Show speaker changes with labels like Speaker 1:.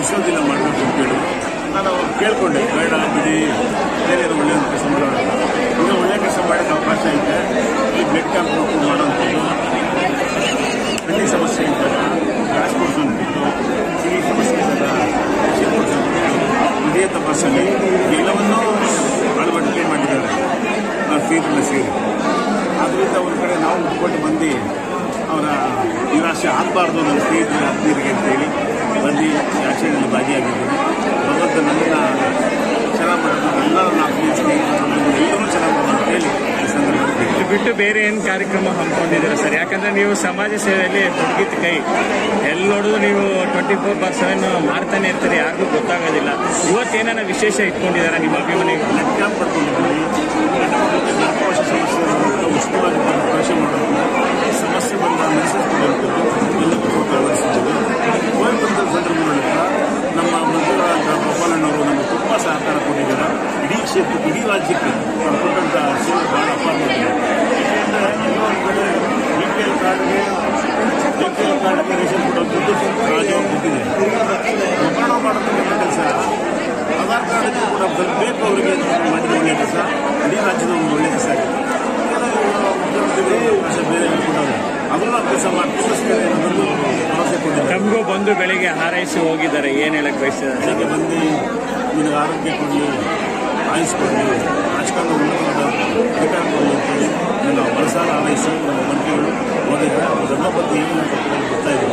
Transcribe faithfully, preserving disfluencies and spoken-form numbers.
Speaker 1: ನಿಲ್ಲಿಸೋದಿಲ್ಲ ಮಾಡಬೇಕು ಅಂತೇಳಿ ನಾನು ಕೇಳ್ಕೊಂಡೆ, ಬೇಡ ಬಿಡಿ ಬೇರೆ ಒಳ್ಳೆಯ ಕೆಲಸ ಮಾಡೋಣ, ಈಗ ಒಳ್ಳೆಯ ಕೆಲಸ ಮಾಡೋಕ್ಕೆ ಅವಕಾಶ ಐತೆ. ಈ ಬ್ಲಡ್ ಕ್ಯಾಂಪ್ ಮಾಡೋಂಥದ್ದು, ಕಣ್ಣಿನ ಸಮಸ್ಯೆ ಇದ್ದಾಗ ಗ್ಯಾಸ್ ಕೊಡ್ಸೋಂಥದ್ದು, ಕಿವಿ ಸಮಸ್ಯೆ ಇದ್ದಾಗ ಔಷಧಿ ಕೊಡ್ಸೋಂಥದ್ದು, ಹೃದಯ ತಪಾಸಣೆ ಎಲ್ಲವನ್ನೂ ಅಳವಡಿಕೆ ಮಾಡಿದ್ದಾರೆ ನಾವು ಫೀಲ್ಡ್ನ ಸೇರಿ. ಆದ್ದರಿಂದ ಒಂದು ಕಡೆ ನಾವು ಮುಟ್ಕೊಂಡು ಬಂದು ಅವರ ನಿರಾಶೆ ಆಗಬಾರ್ದು ನನ್ನ ಫೀಲ್ಡ್ ಹದಿನೈರಿಗೆ ಅಂತೇಳಿ ಬಂದು ಆಚರಣೆಯಲ್ಲಿ ಭಾಗಿಯಾಗಿದ್ದೀನಿ. ಭಗವಂತ ನನ್ನನ್ನು ಚೆನ್ನಾಗಿ ಮಾಡೋದು, ಎಲ್ಲರೂ ನಾಲ್ಕು ಸ್ನೇಹಿತರು ಎಲ್ಲರೂ ಚೆನ್ನಾಗಿ ಮಾಡೋದು ಅಂತೇಳಿ ಈ ಸಂದರ್ಭದಲ್ಲಿ
Speaker 2: ಬಿಟ್ಟು ಬೇರೆ ಏನು ಕಾರ್ಯಕ್ರಮ ಹಮ್ಮಿಕೊಂಡಿದ್ದೀರಾ ಸರ್? ಯಾಕಂದರೆ ನೀವು ಸಮಾಜ ಸೇವೆಯಲ್ಲಿ ತೊಡಗಿದ ಕೈ ಎಲ್ಲಿ ನೋಡಿದ್ರು ನೀವು ಟ್ವೆಂಟಿ ಫೋರ್ ಬಾರ್ ಸೆವೆನ್ ಮಾಡ್ತಾನೆ ಇರ್ತೀರಿ, ಯಾರಿಗೂ ಗೊತ್ತಾಗೋದಿಲ್ಲ. ಇವತ್ತೇನ ವಿಶೇಷ ಇಟ್ಕೊಂಡಿದ್ದಾರೆ ನಿಮ್ಮ ಅಭಿಮಾನಿಗಳು?
Speaker 1: ಬ್ಲಡ್ ಕ್ಯಾಂಪ್ ಪಡ್ಕೊಂಡಿದ್ದೀವಿ. ನಾಲ್ಕು ಸಮಸ್ಯೆ ಉಚಿತವಾಗಿ ಪರೀಕ್ಷೆ ಮಾಡೋದು, ಸಮಸ್ಯೆ ಬಂದ ಮೆಸೇಜ್ ಕೊಡುವಂಥದ್ದು ಎಲ್ಲರಿಗೂ ಅಳವಡಿಸಿದ್ದೀವಿ. ಕೋವಿಡ್ ಬಂದ ಸಂದರ್ಭದಲ್ಲಿ ನಮ್ಮ ಮಂತ್ರಿಗಳಾದ ಗೋಪಾಲಣ್ಣವರು ನಮಗೆ ತುಂಬ ಸಹಕಾರ ಕೊಟ್ಟಿದ್ದಾರೆ. ಇಡೀ ಕ್ಷೇತ್ರ ಇಡೀ ರಾಜ್ಯಕ್ಕೆ ಅವ್ರು ಕೊಟ್ಟಂಥ ಸೇವೆ ಭಾಳ ಅಪಾರವಾಗಿದೆ. ಯಾಕೆಂದರೆ ಎಲ್ಲೋ ಒಂದು ಕಡೆ ಬಿ ಪಿ ಎಲ್ ಕಾರ್ಡ್ಗೆ ಬಿ ಪಿ ಎಲ್ ಕಾರ್ಡ್ಗೆ ರೇಷನ್ ಕೊಡುವಂಥದ್ದು ರಾಜ್ಯವಾಗಿ ಕೊಟ್ಟಿದೆ. ಒಬ್ಬಣ ಮಾಡೋದಕ್ಕೆ ಕೆಲಸ ಆಧಾರ್ ಕಾರ್ಡ್ಗೆ ಕೂಡ ಬೇಕು ಅವರಿಗೆ ಮಾಡಿದ ಒಳ್ಳೆಯ ಕೆಲಸ, ಇಡೀ ರಾಜ್ಯದ ಒಂದು ಒಳ್ಳೆಯ ಕೆಲಸ ಆಗಿದೆ. ಮುಖ್ಯಮಂತ್ರಿಗಳು ಅವಕಾಶ ಬೇರೆ ಕೊಟ್ಟವರು ಅದನ್ನು ಕೆಲಸ ಮಾಡ್ತಿದ್ದಾರೆ ಅನ್ನೋದು ಭರವಸೆ ಕೊಟ್ಟಿದ್ದಾರೆ.
Speaker 2: ತಮಗೂ ಬಂದು ಬೆಳಿಗ್ಗೆ ಹಾರೈಸಿ ಹೋಗಿದ್ದಾರೆ, ಏನು ಹೇಳಕ್ಕೆ ಬಯಸಿದ್ದಾರೆ?
Speaker 1: ಬೆಳಿಗ್ಗೆ ಬಂದು ನಿನಗೆ ಆರೋಗ್ಯ ಕೊಡಲಿ, ಆಯುಷ್ ಕೊಡಲಿ, ರಾಜಕಾರಣ ಉನ್ನತವಾದ ಅಧಿಕಾರ ಕೊಡಲಿ ಅಂತೇಳಿ ನನ್ನ ಮನಸಾರ ಹಾರೈಸಿ ನಮ್ಮ ಮಂತ್ರಿಗಳು ಹೋಗಿದ್ದಾರೆ. ಅವ್ರ ಬಗ್ಗೆ ಏನು ಗೊತ್ತಾಯಿಲ್ಲ.